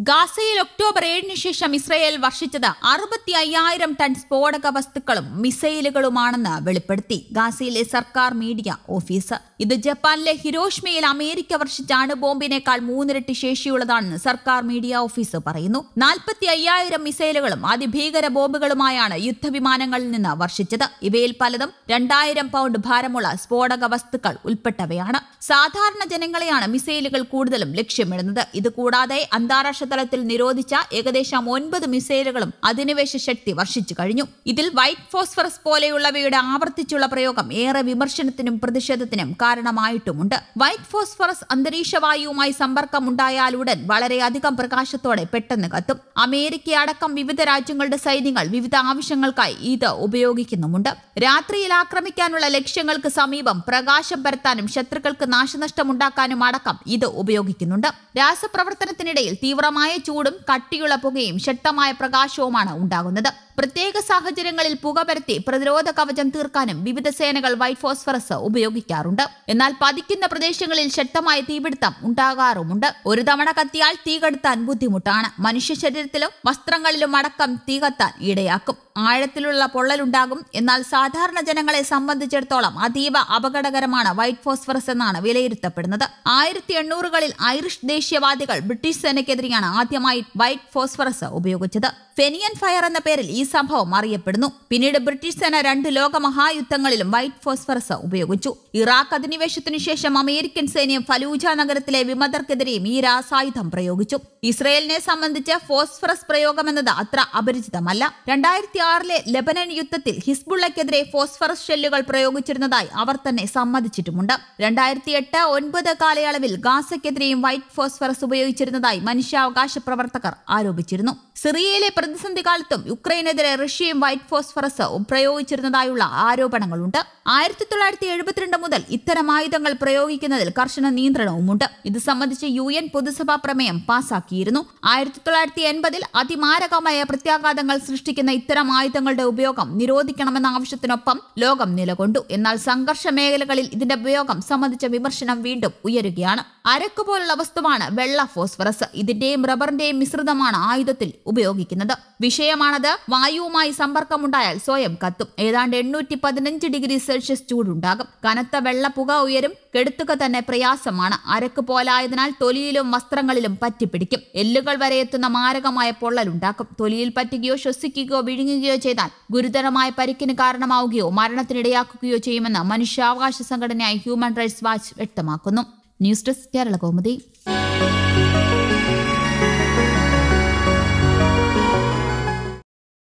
ഗാസയിൽ ഒക്ടോബർ 7 ശേഷം Israel വർഷിച്ചത് 65,000 ton സ്ഫോടക വസ്തുക്കളും മിസൈലുകളുമാണെന്ന് വെളിപ്പെടുത്തി ഗാസയിലെ സർക്കാർ മീഡിയ ഓഫീസ്. ഇത് ജപ്പാനിലെ ഹിരോഷിമയിൽ അമേരിക്ക വർഷിച്ച അണുബോംബിനേക്കാൾ 3 ഇരട്ടി ശേഷിയുള്ളതാണെന്ന് സർക്കാർ മീഡിയ ഓഫീസ് പറയുന്നു. 45,000 മിസൈലുകളും അതിഭീകര ബോംബുകളുമായാണ് യുദ്ധവിമാനങ്ങളിൽ നിന്ന് വർഷിച്ചത്. ഇവയിൽ പലതും 2000 പൗണ്ട് ഭാരമുള്ള സ്ഫോടക വസ്തുക്കൾ ഉൾപ്പെട്ടവയാണ്. സാധാരണ ജനങ്ങളെയാണ് മിസൈലുകൾ കൂടുതലും ലക്ഷ്യമിടുന്നത്. ഇതുകൂടാതെ അന്താരാഷ്ട്ര തലത്തിൽ നിരോധിച്ച ഏകദേശം 9 മിസൈലുകളും അധിനിവേശ ശക്തി വർഷിച്ചു കഴിഞ്ഞു. ഇതിൽ വൈറ്റ് ഫോസ്ഫറസ് പോലെയുള്ളവയുടെ ആവർത്തിച്ചുള്ള പ്രയോഗം ഏറെ വിമർശനത്തിനും പ്രതിഷേധത്തിനും കാരണമായിട്ടുമുണ്ട്. വൈറ്റ് ഫോസ്ഫറസ് അന്തരീക്ഷവായുവുമായി സമ്പർക്കമുണ്ടായാലുടൻ വളരെയധികം പ്രകാശത്തോടെ പെട്ടെന്ന് കത്തും. അമേരിക്കയടക്കം വിവിധ രാജ്യങ്ങളുടെ സൈന്യങ്ങൾ വിവിധ ആവശ്യങ്ങൾക്കായി ഇത് ഉപയോഗിക്കുന്നുമുണ്ട്. രാത്രിയിൽ ആക്രമിക്കാനുള്ള ലക്ഷ്യങ്ങൾക്ക് സമീപം പ്രകാശം പരത്താനും ശത്രുക്കൾക്ക് നാശനഷ്ടമുണ്ടാക്കാനും അടക്കം ഇത് ഉപയോഗിക്കുന്നുണ്ട്. രാസപ്രവർത്തനത്തിനിടയിൽ തീവ്രമായ ചൂടും കട്ടിയുള്ള പുകയും ശക്തമായ പ്രകാശവുമാണ് ഉണ്ടാകുന്നത്. പ്രത്യേക സാഹചര്യങ്ങളിൽ പുക പരത്തി പ്രതിരോധ കവചം തീർക്കാനും വിവിധ സേനകൾ വൈറ്റ് ഫോസ്ഫറസ് ഉപയോഗിക്കാറുണ്ട്. എന്നാൽ പതിക്കുന്ന പ്രദേശങ്ങളിൽ ശക്തമായ തീപിടുത്തം ഉണ്ടാകാറുമുണ്ട്. ഒരു തവണ കത്തിയാൽ തീ കെടുത്താൻ ബുദ്ധിമുട്ടാണ്. മനുഷ്യ ശരീരത്തിലും വസ്ത്രങ്ങളിലും അടക്കം തീ കത്താൻ ഇടയാക്കും. ആഴത്തിലുള്ള പൊള്ളലുണ്ടാകും. എന്നാൽ സാധാരണ ജനങ്ങളെ സംബന്ധിച്ചിടത്തോളം അതീവ അപകടകരമാണ് വൈറ്റ് ഫോസ്ഫറസ് എന്നാണ് വിലയിരുത്തപ്പെടുന്നത്. 1800കളിൽ ഐറിഷ് ദേശീയവാദികൾ ബ്രിട്ടീഷ് സേനയ്ക്കെതിരെയാണ് ആദ്യമായി വൈറ്റ് ഫോസ്ഫറസ് ഉപയോഗിച്ചത്. ഫെനിയൻ ഫയർ എന്ന പേരിൽ ഈ സംഭവം അറിയപ്പെടുന്നു. പിന്നീട് ബ്രിട്ടീഷ് സേന 2 ലോകമഹായുദ്ധങ്ങളിലും വൈറ്റ് ഫോസ്ഫറസ് ഉപയോഗിച്ചു. ഇറാഖ് അധിനിവേശത്തിനു ശേഷം അമേരിക്കൻ സൈന്യം ഫലൂജ നഗരത്തിലെ വിമതർക്കെതിരെയും ഈ രാസായുധം പ്രയോഗിച്ചു. ഇസ്രയേലിനെ സംബന്ധിച്ച് ഫോസ്ഫറസ് പ്രയോഗമെന്നത് അത്ര അപരിചിതമല്ല. 2006ലെ ലെബനൻ യുദ്ധത്തിൽ ഹിസ്ബുള്ളക്കെതിരെ ഫോസ്ഫറസ് ഷെല്ലുകൾ പ്രയോഗിച്ചിരുന്നതായി അവർ തന്നെ സമ്മതിച്ചിട്ടുമുണ്ട്. 2008-2009 കാലയളവിൽ ഗാസയ്ക്കെതിരെയും വൈറ്റ് ഫോസ്ഫറസ് ഉപയോഗിച്ചിരുന്നതായി മനുഷ്യാവകാശ പ്രവർത്തകർ ആരോപിച്ചിരുന്നു. സിറിയയിലെ പ്രതിസന്ധി കാലത്തും യുക്രൈനെതിരെ റഷ്യയും വൈറ്റ് ഫോസ്ഫറസ് പ്രയോഗിച്ചിരുന്നതായുള്ള ആരോപണങ്ങളുണ്ട്. 1972 മുതൽ ഇത്തരം ആയുധങ്ങൾ പ്രയോഗിക്കുന്നതിൽ കർശന നിയന്ത്രണവുമുണ്ട്. ഇത് സംബന്ധിച്ച് UN പൊതുസഭാ പ്രമേയം പാസാക്കിയിരുന്നു. 1980-ൽ അതിമാരകമായ പ്രത്യാഘാതങ്ങൾ സൃഷ്ടിക്കുന്ന ഇത്തരം ആയുധങ്ങളുടെ ഉപയോഗം നിരോധിക്കണമെന്ന ആവശ്യത്തിനൊപ്പം ലോകം നിലകൊണ്ടു. എന്നാൽ സംഘർഷ മേഖലകളിൽ ഇതിന്റെ ഉപയോഗം സംബന്ധിച്ച വിമർശനം വീണ്ടും ഉയരുകയാണ്. അരക്ക് പോലുള്ള വസ്തുവാണ് വെള്ള ഫോസ്ഫറസ്. ഇതിന്റെയും റബ്ബറിന്റെയും മിശ്രിതമാണ് ആയുധത്തിൽ ഉപയോഗിക്കുന്നത്. വിഷയമാണത്. വായുവുമായി സമ്പർക്കമുണ്ടായാൽ സ്വയം കത്തും. ഏതാണ്ട് 815 ഡിഗ്രി സെൽഷ്യസ് ചൂടുണ്ടാകും. കനത്ത വെള്ള പുക ഉയരും. കെടുത്തുക തന്നെ പ്രയാസമാണ്. അരക്ക് പോലായതിനാൽ തൊലിയിലും വസ്ത്രങ്ങളിലും പറ്റിപ്പിടിക്കും. എല്ലുകൾ വരെ എത്തുന്ന മാരകമായ പൊള്ളലുണ്ടാക്കും. തൊലിയിൽ പറ്റുകയോ ശ്വസിക്കുകയോ വിഴുങ്ങുകയോ ചെയ്താൽ ഗുരുതരമായ പരിക്കിന് കാരണമാവുകയോ മരണത്തിനിടയാക്കുകയോ ചെയ്യുമെന്ന് മനുഷ്യാവകാശ സംഘടനയായ ഹ്യൂമൻ റൈറ്റ്സ് വാച്ച് വ്യക്തമാക്കുന്നു. News desk Kerala Kaumudi.